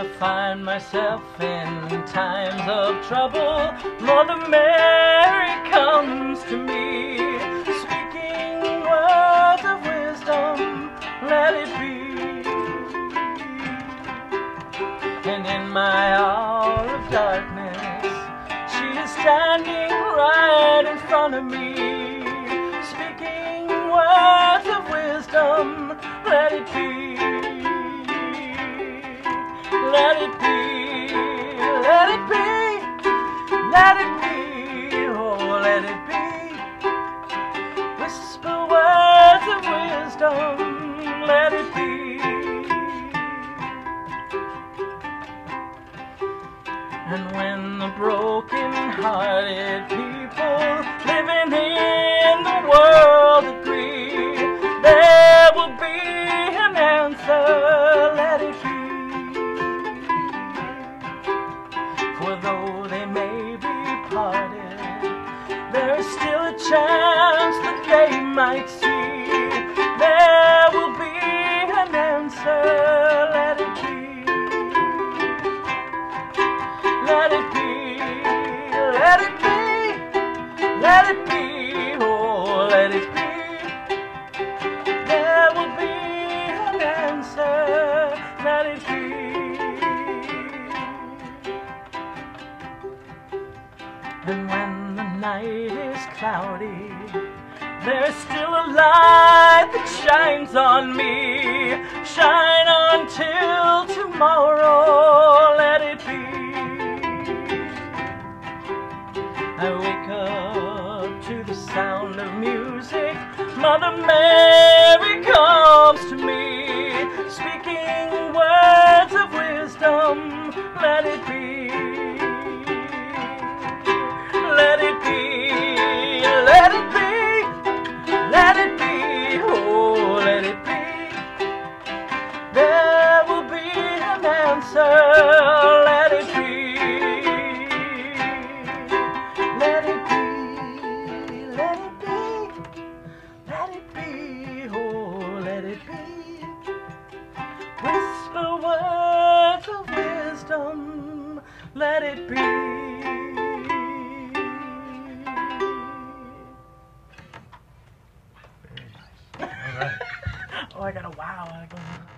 I find myself in times of trouble, Mother Mary comes to me, speaking words of wisdom, let it be. And in my hour of darkness, she is standing right in front of me, speaking words of wisdom, let it be. Let it be, let it be, let it be, oh let it be. Whisper words of wisdom, let it be. And when the broken-hearted people living in the world agree, there will be an answer, let it be. For though they may be parted, there is still a chance that they might see. There will be an answer, let it be. Let it be, let it be, let it be, oh let it be. There will be an answer, let it be. And when the night is cloudy, there's still a light that shines on me. Shine on till tomorrow, let it be. I wake up to the sound of music, Mother Mary comes to me, speaking words of wisdom, let it be. Let it be, let it be, let it be, oh let it be. There will be an answer, let it be. Let it be, let it be, let it be, oh let it be. Whisper words of wisdom, let it be. Oh, I got a wow.